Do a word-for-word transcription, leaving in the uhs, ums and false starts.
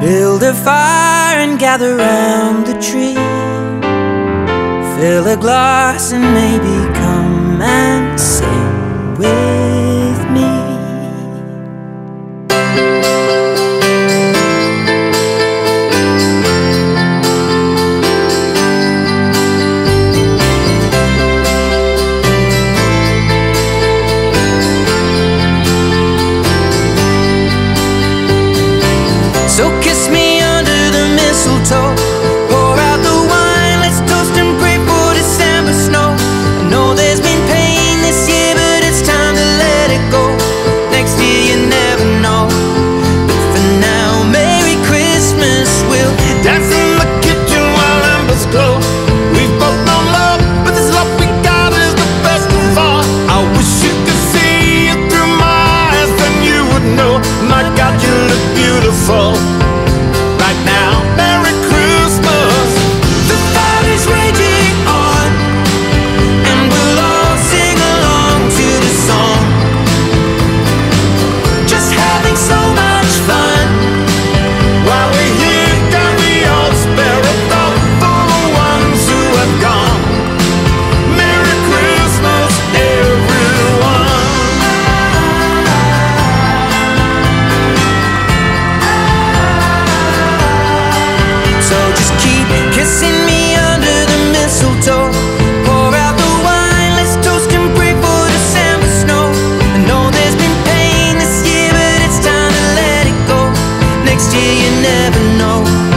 Build a fire and gather round the tree. Fill a glass and maybe come and sing with me. So kiss me under the mistletoe, pour out the wine, let's toast and pray for December snow. I know there's been pain this year, but it's time to let it go. Next year you never know, but for now, Merry Christmas. We'll dance in the kitchen while embers glow. We've both known love, but this love we got is the best of all. I wish you could see it through my eyes, then you would know. My God, you look beautiful right now. Merry Christmas. The fight is raging on, and we'll all sing along to the song. Just having so much fun while we're here. Can we all spare a thought for the ones who have gone? Merry Christmas, everyone. So just keep kissing me under the mistletoe, pour out the wine, let's toast and pray for December snow. I know there's been pain this year, but it's time to let it go. Next year you never know.